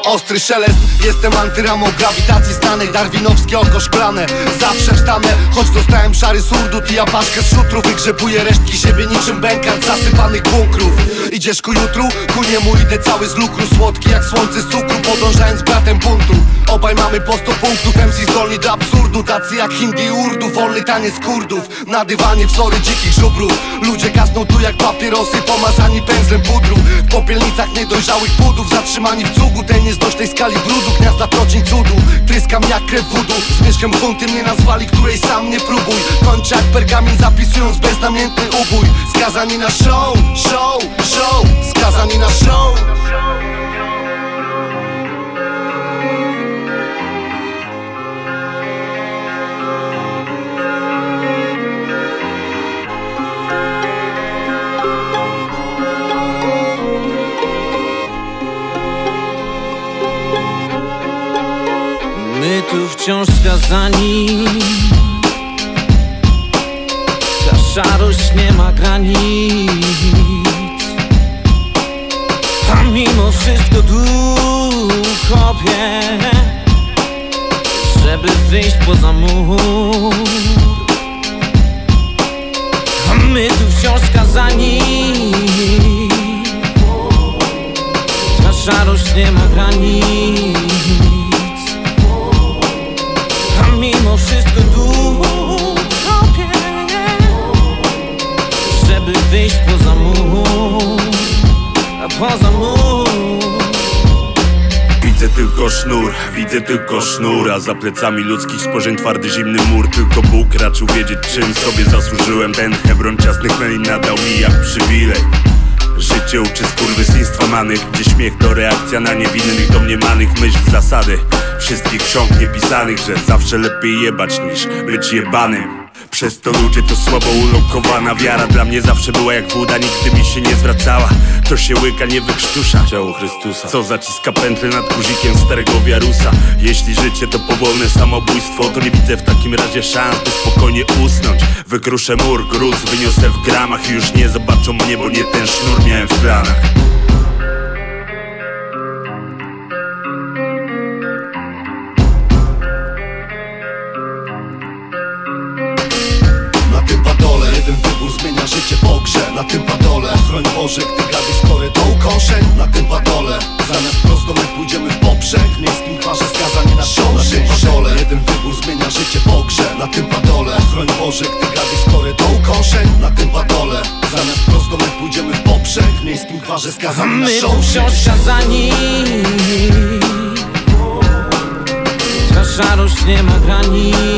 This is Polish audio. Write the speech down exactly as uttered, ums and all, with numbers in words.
ostry szelest. Jestem antyramą grawitacji znanej, darwinowskie oko szklane. Zawsze wstanę, choć dostałem szary surdut i ja paszkę z szutrów. Wygrzebuję resztki siebie niczym bękart zasypanych bunkrów. Idziesz ku jutru? Ku niemu idę cały z lukru. Słodki jak słońce z cukru, podążając bratem buntu. Obaj mamy po sto punktów, M C zdolni do absurdu. Tacy jak Hindi i Urdu, wolny taniec kurdów. Na dywanie wzory dzikich żubrów. Ludzie gasną tu jak papierosy, pomazani pędzlem pudru. W popielnicach niedojrzałych płodów, zatrzymani w cugu tej nieznośnej skali brudu. Gniazda trocin cudu, tryskam jak krew wudu. Zmierzchem hunty mnie nazwali, której sam nie próbuj. Kończę jak pergamin, zapisując beznamiętny ubój. Skazani na show, show, show. Skazani na show. My tu wciąż skazani, ta szarość nie ma granic. A mimo wszystko duch kopie, żeby wyjść poza mur. A my tu wciąż skazani, ta szarość nie ma granic. Mimo wszystko duch kopie, żeby wyjść poza mur, a poza mur. Widzę tylko sznur, widzę tylko sznur, a za plecami ludzkich spojrzeń twardy zimny mur. Tylko Bóg raczył wiedzieć, czym sobie zasłużyłem. Ten Hebron ciasnych melin nadał mi jak przywilej. Życie uczy skurwysyństwa manych, gdzie śmiech to reakcja na niewinnych domniemanych. Myśl zasady wszystkich ksiąg niepisanych, że zawsze lepiej jebać niż być jebanym. Przez to ludzie to słabo ulokowana wiara. Dla mnie zawsze była jak woda, nigdy mi się nie zwracała. To się łyka, nie wykrztusza ciało Chrystusa, co zaciska pętlę nad guzikiem starego wiarusa. Jeśli życie to powolne samobójstwo, to nie widzę w takim razie szans, by spokojnie usnąć. Wykruszę mur, gruz wyniosę w gramach i już nie zobaczą mnie, bo nie ten sznur miałem w planach. Życie po grze, na tym padole. Chroń Boże, gdy gady skory to ukąszeń. Na tym padole, zamiast prosto my pójdziemy w poprzek. W miejskim twarzy skazani na show. Na tym padole, jeden wybór zmienia życie po grze. Na tym padole, chroń Boże, gdy gady skory to ukąszeń. Na tym padole, zamiast prosto my pójdziemy w poprzek. W miejskim twarzy skazani na show. My tu wciąż skazani, ta szarość nie ma granic.